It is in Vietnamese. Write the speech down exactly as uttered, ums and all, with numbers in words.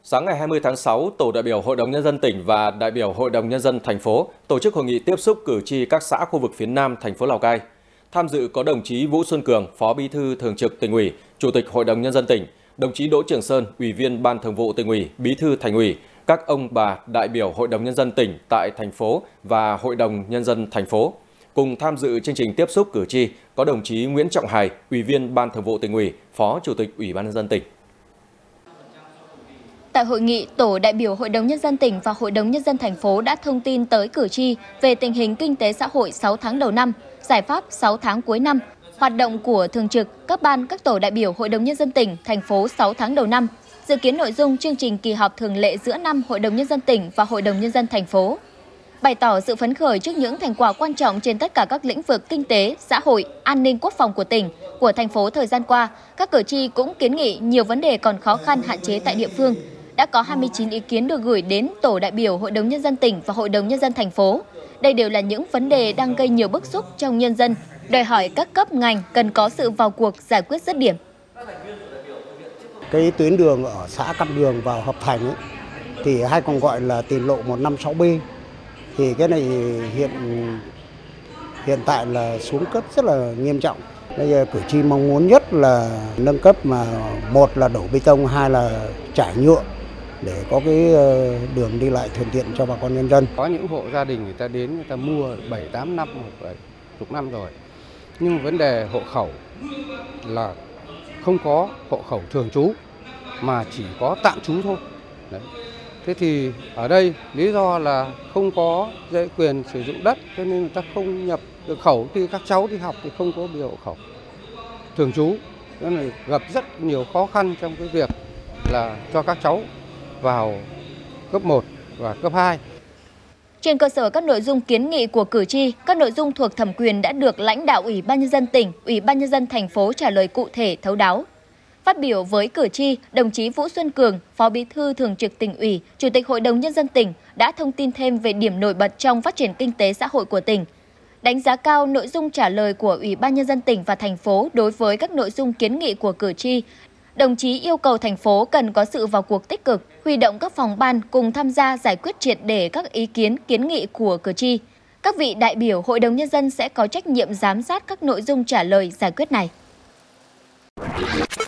Sáng ngày hai mươi tháng sáu, Tổ đại biểu Hội đồng Nhân dân tỉnh và đại biểu Hội đồng Nhân dân thành phố tổ chức hội nghị tiếp xúc cử tri các xã khu vực phía Nam thành phố Lào Cai. Tham dự có đồng chí Vũ Xuân Cường, Phó Bí thư Thường trực Tỉnh ủy, Chủ tịch Hội đồng Nhân dân tỉnh, đồng chí Đỗ Trường Sơn, Ủy viên Ban Thường vụ Tỉnh ủy, Bí thư Thành ủy, các ông bà đại biểu Hội đồng Nhân dân tỉnh tại thành phố và Hội đồng Nhân dân thành phố. Cùng tham dự chương trình tiếp xúc cử tri có đồng chí Nguyễn Trọng Hải, Ủy viên Ban Thường vụ Tỉnh ủy, Phó Chủ tịch Ủy ban Nhân dân tỉnh. Tại hội nghị, Tổ đại biểu Hội đồng Nhân dân tỉnh và Hội đồng Nhân dân thành phố đã thông tin tới cử tri về tình hình kinh tế xã hội sáu tháng đầu năm, giải pháp sáu tháng cuối năm, hoạt động của thường trực, các ban, các tổ đại biểu Hội đồng Nhân dân tỉnh, thành phố sáu tháng đầu năm, dự kiến nội dung chương trình kỳ họp thường lệ giữa năm Hội đồng Nhân dân tỉnh và Hội đồng Nhân dân thành phố. Bày tỏ sự phấn khởi trước những thành quả quan trọng trên tất cả các lĩnh vực kinh tế, xã hội, an ninh quốc phòng của tỉnh, của thành phố thời gian qua, các cử tri cũng kiến nghị nhiều vấn đề còn khó khăn hạn chế tại địa phương. Đã có hai mươi chín ý kiến được gửi đến Tổ đại biểu Hội đồng Nhân dân tỉnh và Hội đồng Nhân dân thành phố. Đây đều là những vấn đề đang gây nhiều bức xúc trong nhân dân, đòi hỏi các cấp ngành cần có sự vào cuộc giải quyết dứt điểm. Cái tuyến đường ở xã Cam Đường vào Hợp Thành ấy, thì hay còn gọi là tỉnh lộ một năm sáu B, thì cái này hiện hiện tại là xuống cấp rất là nghiêm trọng. Bây giờ cử tri mong muốn nhất là nâng cấp, mà một là đổ bê tông, hai là trải nhựa để có cái đường đi lại thuận tiện cho bà con nhân dân. Có những hộ gia đình người ta đến người ta mua bảy tám năm hoặc chục năm rồi, nhưng vấn đề hộ khẩu là không có hộ khẩu thường trú mà chỉ có tạm trú thôi. Đấy. Thế thì ở đây lý do là không có giấy quyền sử dụng đất, cho nên người ta không nhập được khẩu. Khi các cháu đi học thì không có biểu hộ khẩu thường trú, nên là gặp rất nhiều khó khăn trong cái việc là cho các cháu vào cấp một và cấp hai. Trên cơ sở các nội dung kiến nghị của cử tri, các nội dung thuộc thẩm quyền đã được lãnh đạo Ủy ban Nhân dân tỉnh, Ủy ban Nhân dân thành phố trả lời cụ thể, thấu đáo. Phát biểu với cử tri, đồng chí Vũ Xuân Cường, Phó Bí thư Thường trực Tỉnh ủy, Chủ tịch Hội đồng Nhân dân tỉnh đã thông tin thêm về điểm nổi bật trong phát triển kinh tế xã hội của tỉnh. Đánh giá cao nội dung trả lời của Ủy ban Nhân dân tỉnh và thành phố đối với các nội dung kiến nghị của cử tri. Đồng chí yêu cầu thành phố cần có sự vào cuộc tích cực, huy động các phòng ban cùng tham gia giải quyết triệt để các ý kiến, kiến nghị của cử tri. Các vị đại biểu Hội đồng Nhân dân sẽ có trách nhiệm giám sát các nội dung trả lời giải quyết này.